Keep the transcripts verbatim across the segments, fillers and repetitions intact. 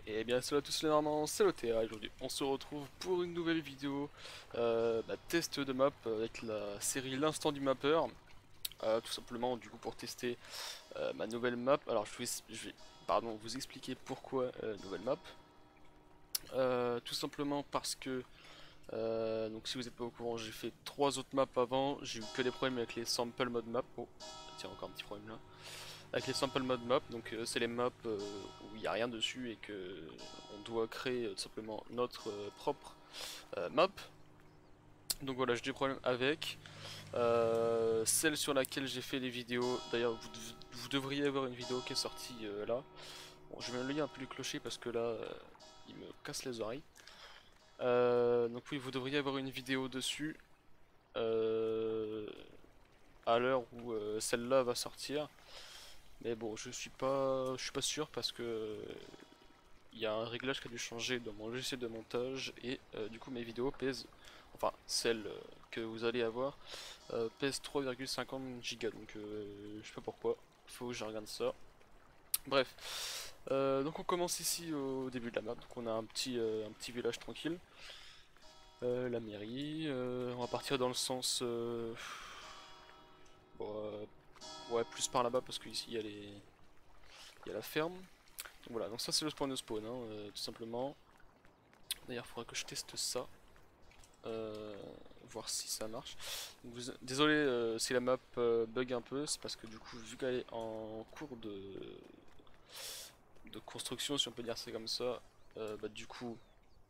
Et bien salut à tous les Normands, c'est l'O T A. Aujourd'hui on se retrouve pour une nouvelle vidéo euh, bah, test de map avec la série L'instant du mapper. Euh, tout simplement du coup pour tester euh, ma nouvelle map. Alors je vais, je vais pardon, vous expliquer pourquoi euh, nouvelle map. Euh, tout simplement parce que euh, donc si vous n'êtes pas au courant, j'ai fait trois autres maps avant. J'ai eu que des problèmes avec les sample mode map. Oh tiens, encore un petit problème là avec les sample mode map, donc euh, c'est les maps euh, où il n'y a rien dessus et que on doit créer euh, tout simplement notre euh, propre euh, map. Donc voilà, j'ai des problèmes avec. Euh, celle sur laquelle j'ai fait les vidéos, d'ailleurs vous, vous devriez avoir une vidéo qui est sortie euh, là. Bon, je vais me lier un peu le clocher parce que là, euh, il me casse les oreilles. Euh, donc oui, vous devriez avoir une vidéo dessus euh, à l'heure où euh, celle-là va sortir. Mais bon, je suis pas, je suis pas sûr parce que il y a un réglage qui a dû changer dans mon logiciel de montage et euh, du coup mes vidéos pèsent, enfin celles euh, que vous allez avoir, euh, pèsent trois virgule cinquante gigas. Donc euh, je sais pas pourquoi, faut que je regarde ça. Bref, euh, donc on commence ici au début de la map. Donc on a un petit, euh, un petit village tranquille. Euh, la mairie, euh, on va partir dans le sens, euh, bon, euh, ouais plus par là-bas parce qu'ici il y a les, il y a la ferme. Donc voilà, donc ça c'est le spawn de spawn, hein, euh, tout simplement. D'ailleurs, il faudra que je teste ça, euh, voir si ça marche. Donc, vous- désolé euh, si la map euh, bug un peu, c'est parce que du coup, vu qu'elle est en cours de... de construction, si on peut dire c'est comme ça, euh, bah, du coup,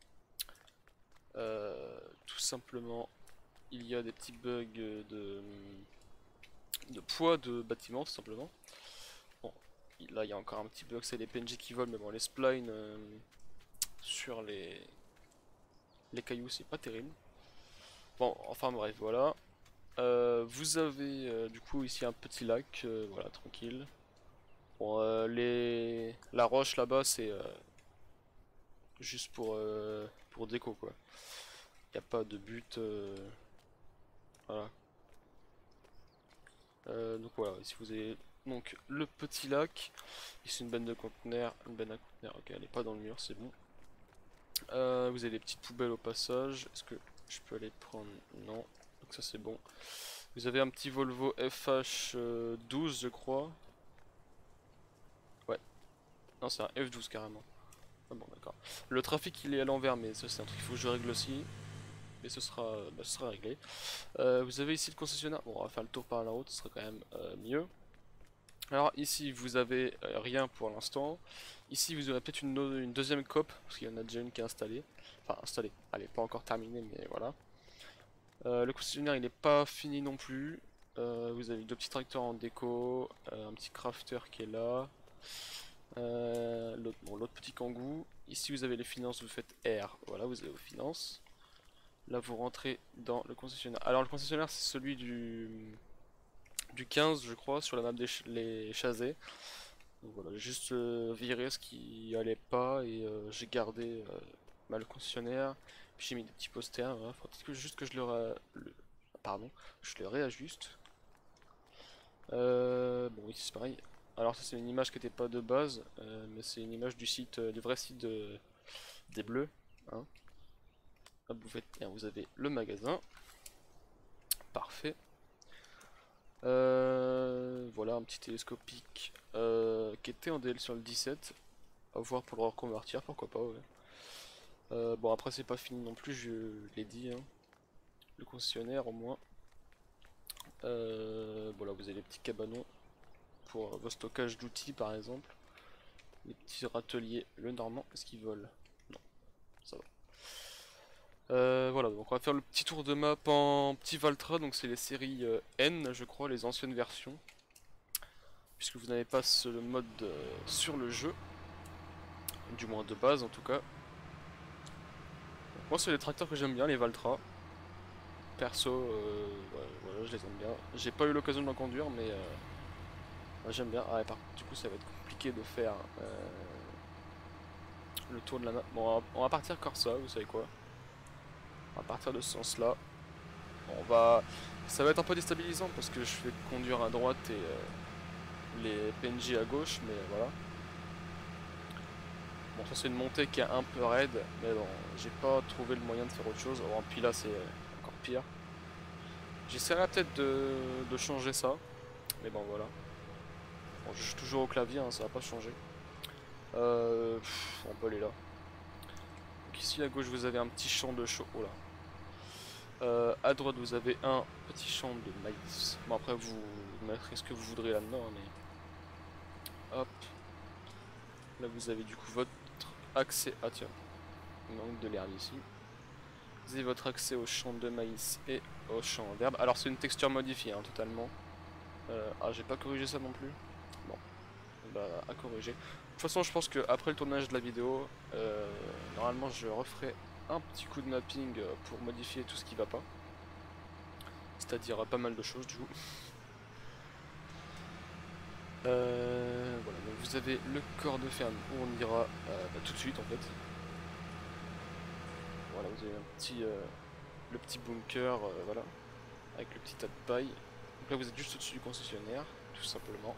euh, tout simplement, il y a des petits bugs de, de poids de bâtiment, tout simplement. Bon, là il y a encore un petit bug, c'est les P N J qui volent, mais bon, les splines euh, sur les, les cailloux, c'est pas terrible. Bon, enfin bref, voilà. Euh, vous avez euh, du coup ici un petit lac, euh, voilà, tranquille. Bon, euh, les... la roche là-bas, c'est euh, juste pour, euh, pour déco, quoi. Il n'y a pas de but, euh, voilà. Euh, donc voilà, ici vous avez donc le petit lac. Ici une benne de conteneurs, une benne à conteneurs, ok, elle n'est pas dans le mur, c'est bon. Euh, vous avez des petites poubelles au passage, est-ce que je peux aller prendre? Non, donc ça c'est bon. Vous avez un petit Volvo F H douze, je crois. Ouais, non, c'est un F douze carrément. Ah bon, d'accord. Le trafic il est à l'envers, mais ça c'est un truc qu'il faut que je règle aussi. Mais ce sera, bah, ce sera réglé. Euh, vous avez ici le concessionnaire. Bon, on va faire le tour par la route, ce sera quand même euh, mieux. Alors ici vous avez euh, rien pour l'instant. Ici vous aurez peut-être une, une deuxième coop, parce qu'il y en a déjà une qui est installée. Enfin installée, elle n'est pas encore terminée, mais voilà. Euh, le concessionnaire il n'est pas fini non plus. Euh, vous avez deux petits tracteurs en déco, euh, un petit crafter qui est là. Euh, l'autre bon, l'autre petit kangou. Ici vous avez les finances, vous faites R, voilà, vous avez vos finances. Là vous rentrez dans le concessionnaire. Alors le concessionnaire c'est celui du, du quinze je crois, sur la map des ch les chasés. Donc voilà, j'ai juste euh, viré ce qui allait pas et euh, j'ai gardé euh, bah, le concessionnaire. Puis j'ai mis des petits posters, voilà. Faut peut-être que juste que je le, ré... le... Pardon, je le réajuste. Euh, bon ici c'est pareil. Alors ça c'est une image qui n'était pas de base, euh, mais c'est une image du site, euh, du vrai site de, des Bleus. Hein. Hop, vous, faites, bien, vous avez le magasin. Parfait. Euh, voilà un petit télescopique euh, qui était en D L sur le dix-sept. À voir pour le reconvertir, pourquoi pas. Ouais. Euh, bon après c'est pas fini non plus, je l'ai dit. Hein. Le concessionnaire au moins. Euh, voilà, vous avez les petits cabanons pour vos stockages d'outils par exemple. Les petits râteliers, le normand, est-ce qu'ils volent? Non, ça va. Euh, voilà, donc on va faire le petit tour de map en petit Valtra, donc c'est les séries euh, N, je crois, les anciennes versions. Puisque vous n'avez pas ce mode euh, sur le jeu, du moins de base en tout cas. Donc, moi c'est les tracteurs que j'aime bien, les Valtra. Perso, euh, ouais, voilà, je les aime bien. J'ai pas eu l'occasion de l'en conduire, mais euh, moi, j'aime bien. Ah, et par contre, du coup, ça va être compliqué de faire euh, le tour de la map. Bon, on va, on va partir Corsa, vous savez quoi? On va partir de ce sens-là. On va, ça va être un peu déstabilisant parce que je vais conduire à droite et euh, les P N J à gauche, mais voilà. Bon, ça c'est une montée qui est un peu raide, mais bon, j'ai pas trouvé le moyen de faire autre chose. Oh, puis là c'est encore pire. J'essaierai peut-être de, de changer ça, mais bon voilà. Bon, je joue toujours au clavier, hein, ça va pas changer. Euh, pff, on peut aller là. Donc ici à gauche vous avez un petit champ de chaud. Oh là. Euh, à droite vous avez un petit champ de maïs. Bon après vous mettrez ce que vous voudrez là-dedans, hein, mais hop. Là vous avez du coup votre accès. Ah tiens, il manque de l'herbe ici. Vous avez votre accès au champ de maïs et au champ d'herbe. Alors c'est une texture modifiée hein, totalement. Euh, ah j'ai pas corrigé ça non plus. Bon, bah à corriger. De toute façon je pense que après le tournage de la vidéo, euh, normalement je referai un petit coup de mapping pour modifier tout ce qui va pas. C'est-à-dire pas mal de choses du coup. Euh, voilà, donc vous avez le corps de ferme où on ira euh, bah, tout de suite en fait. Voilà, vous avez un petit, euh, le petit bunker, euh, voilà, avec le petit tas de paille. Donc là vous êtes juste au-dessus du concessionnaire, tout simplement.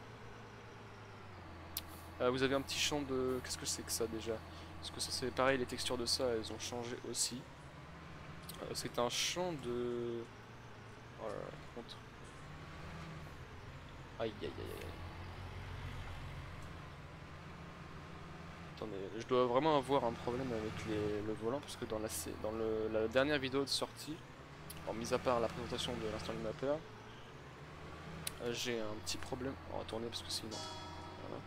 Euh, vous avez un petit champ de... Qu'est-ce que c'est que ça déjà? Parce que ça c'est pareil, les textures de ça elles ont changé aussi. Euh, c'est un champ de... Oh là là, par contre. Aïe aïe aïe aïe. Attendez, je dois vraiment avoir un problème avec les, le volant parce que dans la, dans le, la dernière vidéo de sortie, en mis à part la présentation de l'instant du mapper, euh, j'ai un petit problème. On va tourner parce que sinon. Voilà.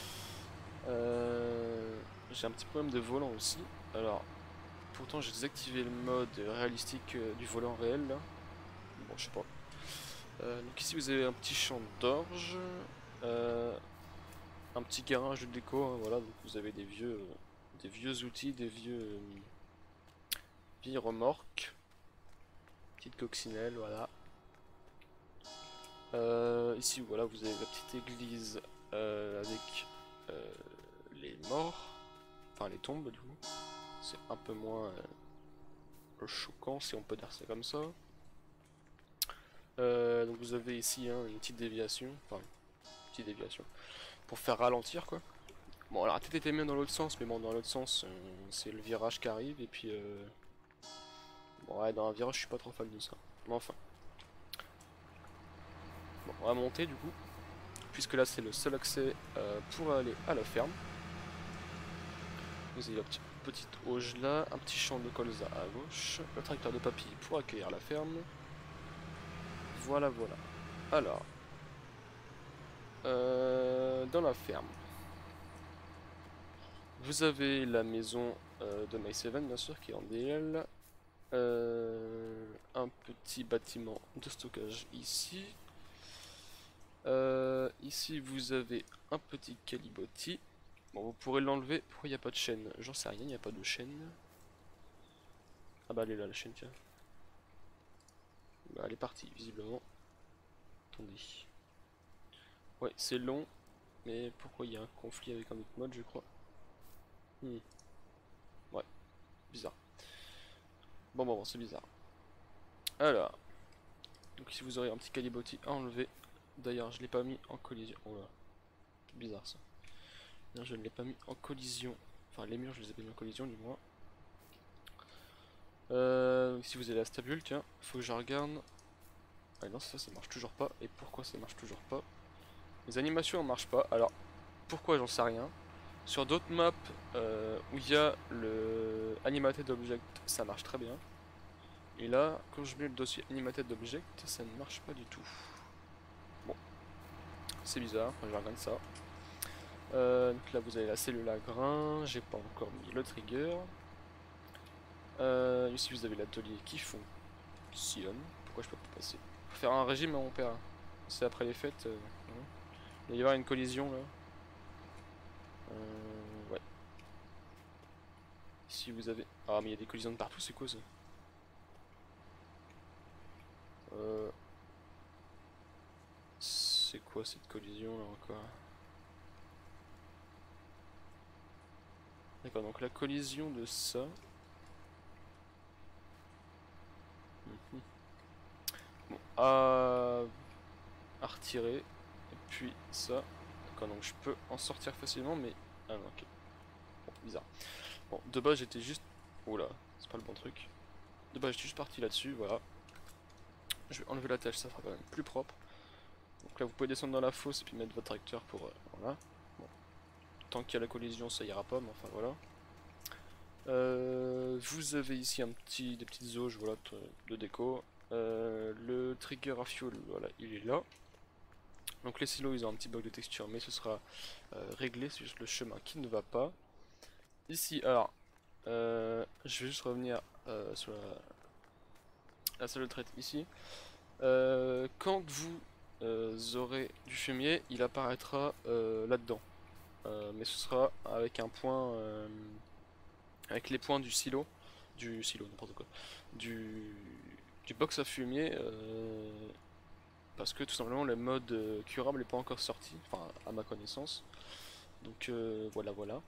Euh, j'ai un petit problème de volant aussi. Alors, pourtant j'ai désactivé le mode réalistique euh, du volant réel là. Bon, je sais pas. Euh, donc ici vous avez un petit champ d'orge. Euh, un petit garage de déco, hein, voilà, donc vous avez des vieux, euh, des vieux outils, des vieux, euh, vieilles remorques, petite coccinelle, voilà. Euh, ici, voilà, vous avez la petite église euh, avec euh, les morts, enfin les tombes du coup. C'est un peu moins euh, choquant si on peut dire ça comme ça. Euh, donc vous avez ici hein, une petite déviation, enfin une petite déviation pour faire ralentir quoi. Bon alors la tête était bien dans l'autre sens, mais bon dans l'autre sens euh, c'est le virage qui arrive et puis euh... bon ouais dans un virage je suis pas trop fan de ça. Mais enfin. Bon on va monter du coup, puisque là c'est le seul accès euh, pour aller à la ferme. Vous avez la petite, petite auge là, un petit champ de colza à gauche, le tracteur de papy pour accueillir la ferme. Voilà voilà. Alors euh, dans la ferme. Vous avez la maison euh, de My seven bien sûr qui est en D L. Euh, un petit bâtiment de stockage ici. Euh, ici vous avez un petit calibotti. Bon vous pourrez l'enlever. Pourquoi il n'y a pas de chaîne? J'en sais rien, il n'y a pas de chaîne. Ah bah elle est là la chaîne tiens. Bah elle est partie visiblement. Attendez. Ouais c'est long. Mais pourquoi il y a un conflit avec un autre mode je crois. Hmm. Ouais, bizarre. Bon bon bon c'est bizarre. Alors. Donc ici vous aurez un petit calibotti à enlever. D'ailleurs je l'ai pas mis en collision. Oh là. Bizarre ça. Non, je ne l'ai pas mis en collision. Enfin les murs je les ai pas mis en collision du moins. Euh, ici vous avez la stabule, tiens, faut que je regarde. Ah non ça ça marche toujours pas. Et pourquoi ça marche toujours pas? Les animations ne marchent pas. Alors pourquoi j'en sais rien. Sur d'autres maps euh, où il y a le animated object ça marche très bien. Et là quand je mets le dossier animated object ça ne marche pas du tout. Bon c'est bizarre, je regarde ça. Euh, donc là vous avez la cellule à grains, j'ai pas encore mis le trigger. Euh, ici vous avez l'atelier qui fonctionne. Pourquoi je peux pas passer? Faut faire un régime mon père. C'est après les fêtes. Euh, hein. Il va y avoir une collision là. Euh, ouais. Ici vous avez... Ah mais il y a des collisions de partout, c'est quoi ça? euh... C'est quoi cette collision là encore? D'accord, donc la collision de ça... Mhm. Bon, à... à retirer. Et puis ça. D'accord, donc je peux en sortir facilement, mais... Ah non, ok. Bon. bizarre. Bon, de base j'étais juste... Oula, c'est pas le bon truc. De base j'étais juste parti là-dessus, voilà. Je vais enlever la tâche, ça fera quand même plus propre. Donc là vous pouvez descendre dans la fosse et puis mettre votre tracteur pour... Euh, voilà. Bon. Tant qu'il y a la collision ça ira pas, mais enfin voilà. Euh, vous avez ici un petit, des petites auges voilà, de déco. Euh, le trigger à fuel, voilà, il est là. Donc les silos ils ont un petit bug de texture mais ce sera euh, réglé, c'est juste le chemin qui ne va pas. Ici alors, euh, je vais juste revenir euh, sur la, la salle de traite ici. Euh, quand vous euh, aurez du fumier, il apparaîtra euh, là-dedans. Euh, mais ce sera avec un point, euh, avec les points du silo, du silo, n'importe quoi, du, du box à fumier, euh, parce que tout simplement le mode euh, curable n'est pas encore sorti, enfin à ma connaissance. Donc euh, voilà, voilà.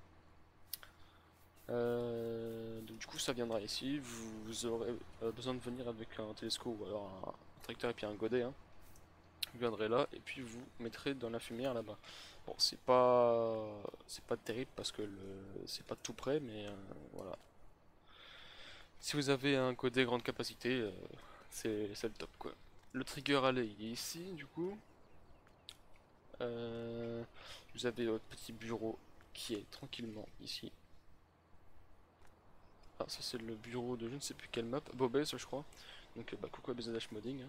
Euh, donc du coup ça viendra ici, vous, vous aurez euh, besoin de venir avec un télescope ou alors un, un tracteur et puis un godet. Hein. Vous viendrez là et puis vous mettrez dans la fumière là-bas. Bon, c'est pas c'est pas terrible parce que le c'est pas tout près, mais euh, voilà. Si vous avez un codé grande capacité, euh, c'est le top quoi. Le trigger alley il est ici du coup. Euh, vous avez votre petit bureau qui est tranquillement ici. Ah, ça c'est le bureau de je ne sais plus quelle map, Bobès je crois. Donc bah coucou à B Z H Modding. Hein.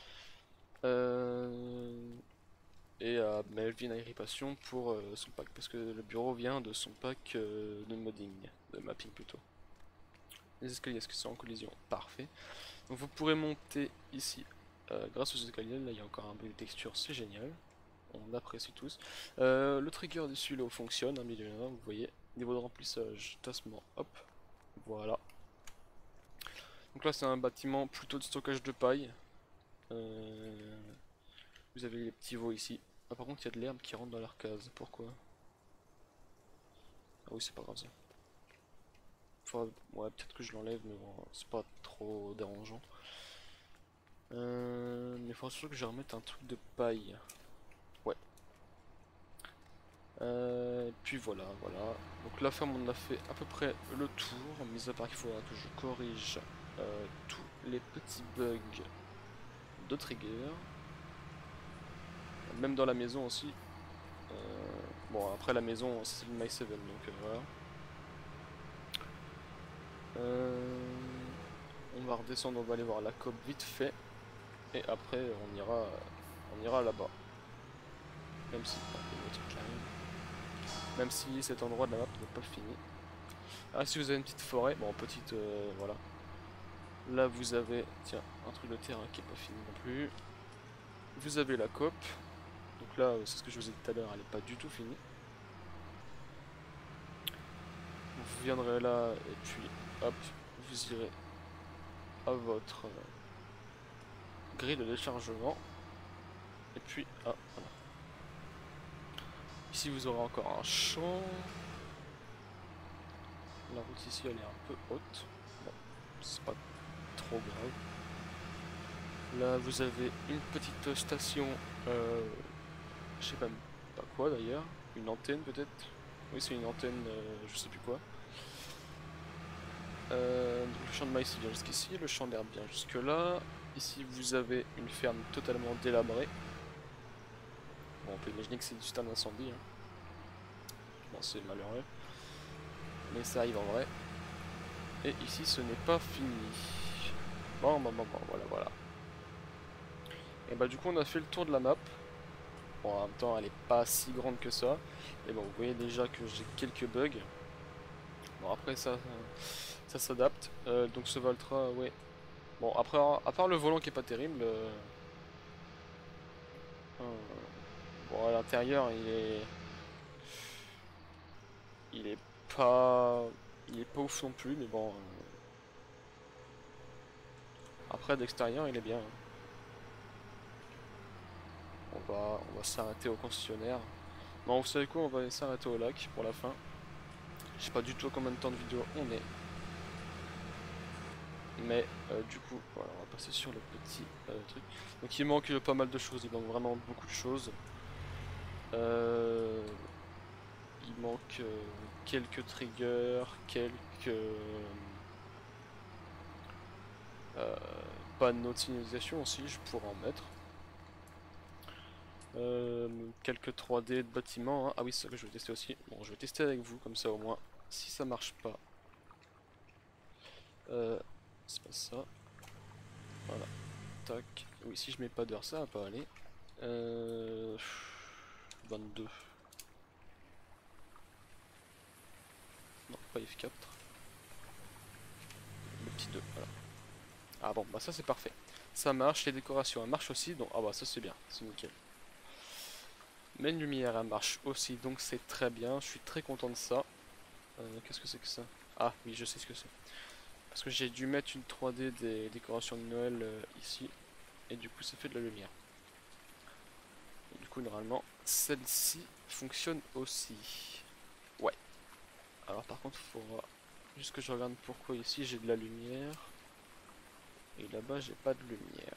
Euh... Et à Melvin Aéripation pour euh, son pack, parce que le bureau vient de son pack euh, de modding, de mapping plutôt. Les escaliers, est-ce que c'est en collision? Parfait. Donc vous pourrez monter ici euh, grâce aux escaliers, là il y a encore un peu de texture, c'est génial. On apprécie tous. Euh, le trigger du silo fonctionne, hein, milieu là, vous voyez. Niveau de remplissage, tassement, hop. Voilà. Donc là c'est un bâtiment plutôt de stockage de paille. Euh, vous avez les petits veaux ici. Ah, par contre il y a de l'herbe qui rentre dans leur case, pourquoi? Ah oui c'est pas grave ça. Enfin, ouais peut-être que je l'enlève mais bon c'est pas trop dérangeant. Euh, mais il faudra surtout que je remette un truc de paille. Ouais. Euh, puis voilà, voilà. Donc la ferme on a fait à peu près le tour, mis à part qu'il faudra que je corrige euh, tous les petits bugs de trigger. Même dans la maison aussi. Euh, bon après la maison c'est le My sept donc euh, voilà. Euh, on va redescendre, on va aller voir la coop vite fait. Et après on ira on ira là-bas. Même si. Même si cet endroit de la map n'est pas fini. Ah si vous avez une petite forêt, bon petite euh, voilà. Là vous avez, tiens, un truc de terrain qui est pas fini non plus. Vous avez la coop. Donc là, c'est ce que je vous ai dit tout à l'heure, elle est pas du tout finie. Vous viendrez là et puis hop, vous irez à votre euh, grille de déchargement. Et puis, ah, voilà. Ici vous aurez encore un champ. La route ici elle est un peu haute. Bon, c'est pas trop grave. Là vous avez une petite station, euh, je sais même pas quoi d'ailleurs, une antenne peut-être. Oui c'est une antenne, euh, je sais plus quoi. Euh, donc le champ de maïs il vient jusqu'ici, le champ d'herbe vient jusque là. Ici vous avez une ferme totalement délabrée. Bon on peut imaginer que c'est juste un incendie. Hein. Bon c'est malheureux. Mais ça arrive en vrai. Et ici ce n'est pas fini. Bon bon bon bon voilà voilà. Et bah du coup on a fait le tour de la map. Bon en même temps elle est pas si grande que ça. Et bon vous voyez déjà que j'ai quelques bugs. Bon après ça ça s'adapte. Euh, donc ce Valtra ouais. Bon après à part le volant qui est pas terrible. Euh, euh, bon à l'intérieur il est. Il est pas. Il est pas ouf non plus mais bon. Euh, après d'extérieur il est bien. On va, on va s'arrêter au concessionnaire. Bon, vous savez quoi, on va s'arrêter au lac pour la fin. Je sais pas du tout combien de temps de vidéo on est. Mais euh, du coup, voilà, on va passer sur le petit euh, truc. Donc il manque pas mal de choses, il manque vraiment beaucoup de choses. Euh, il manque euh, quelques triggers, quelques euh, panneaux de signalisation aussi, je pourrais en mettre. Euh, quelques trois D de bâtiments, hein. Ah oui, c'est ça que je vais tester aussi. Bon, je vais tester avec vous, comme ça au moins, si ça marche pas. Euh, c'est pas ça. Voilà. Tac. Oui, si je mets pas d'heure, ça va pas aller. Euh, vingt-deux. Non, pas F quatre. Le petit deux, voilà. Ah bon, bah ça c'est parfait. Ça marche, les décorations elles marchent aussi, donc ah bah ça c'est bien, c'est nickel. Mes lumières elles marchent aussi, donc c'est très bien, je suis très content de ça. Euh, Qu'est-ce que c'est que ça? Ah oui, je sais ce que c'est. Parce que j'ai dû mettre une trois D des décorations de Noël euh, ici, et du coup ça fait de la lumière. Et du coup normalement, celle-ci fonctionne aussi. Ouais. Alors par contre, il faudra juste que je regarde pourquoi ici j'ai de la lumière. Et là-bas j'ai pas de lumière.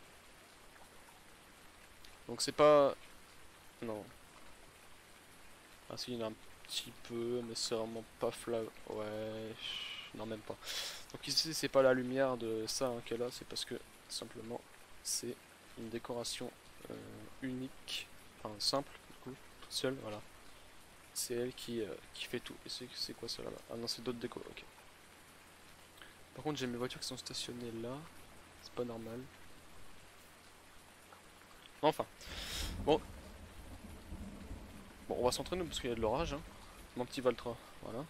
Donc c'est pas... Non. Ah si, il y en a un petit peu, mais c'est vraiment pas flag. Ouais... Non, même pas. Donc ici c'est pas la lumière de ça hein, qu'elle a, c'est parce que simplement c'est une décoration euh, unique. Enfin simple, du coup, toute seule, voilà. C'est elle qui, euh, qui fait tout. Et c'est quoi ça là-bas? Ah non, c'est d'autres décos, ok. Par contre j'ai mes voitures qui sont stationnées là. C'est pas normal. Enfin. Bon. Bon, on va s'entraîner parce qu'il y a de l'orage. Hein. Mon petit Valtra. Voilà.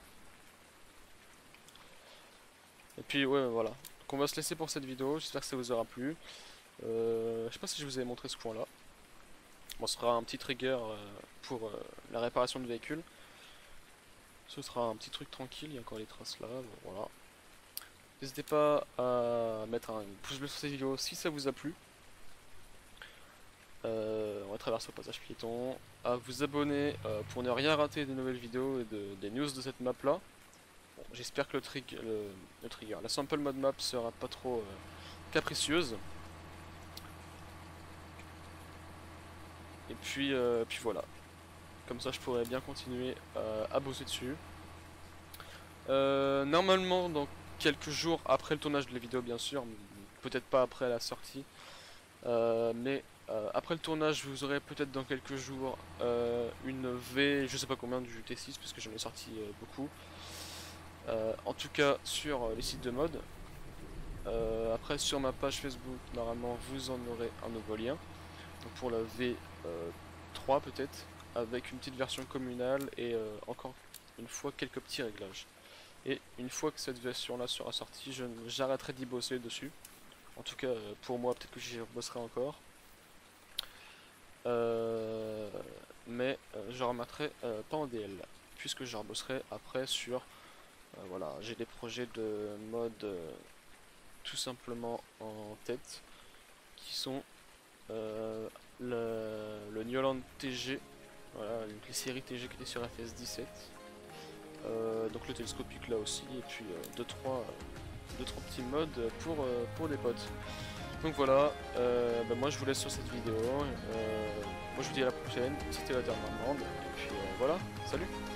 Et puis, ouais, voilà. Donc on va se laisser pour cette vidéo. J'espère que ça vous aura plu. Euh, je sais pas si je vous avais montré ce coin là. Bon, ce sera un petit trigger euh, pour euh, la réparation de véhicules. Ce sera un petit truc tranquille. Il y a encore les traces là. Bon, voilà. N'hésitez pas à mettre un pouce bleu sur cette vidéo si ça vous a plu. Euh, on va traverser au passage piéton, à vous abonner euh, pour ne rien rater des nouvelles vidéos et de, des news de cette map là. Bon, j'espère que le, trig le, le trigger, la sample mode map sera pas trop euh, capricieuse. Et puis, euh, puis voilà, comme ça je pourrais bien continuer euh, à bosser dessus. Euh, normalement dans quelques jours après le tournage de la vidéo bien sûr, peut-être pas après la sortie, euh, mais Euh, après le tournage, vous aurez peut-être dans quelques jours euh, une V, je sais pas combien du T six, parce que j'en ai sorti euh, beaucoup. Euh, en tout cas sur euh, les sites de mode. Euh, après sur ma page Facebook, normalement vous en aurez un nouveau lien. Donc pour la V trois peut-être, avec une petite version communale et euh, encore une fois quelques petits réglages. Et une fois que cette version là sera sortie, j'arrêterai d'y bosser dessus. En tout cas pour moi, peut-être que j'y bosserai encore. Euh, mais euh, je remettrai euh, pas en D L puisque je rebosserai après sur euh, voilà, j'ai des projets de mode euh, tout simplement en tête qui sont euh, le, le Newland T G, voilà, donc les séries T G qui étaient sur F S dix-sept, euh, donc le télescopique là aussi, et puis deux trois deux trois petits modes pour, euh, pour des potes. Donc voilà, euh, bah moi je vous laisse sur cette vidéo, euh, moi je vous dis à la prochaine, c'était la Terre Normande, et puis euh, voilà, salut.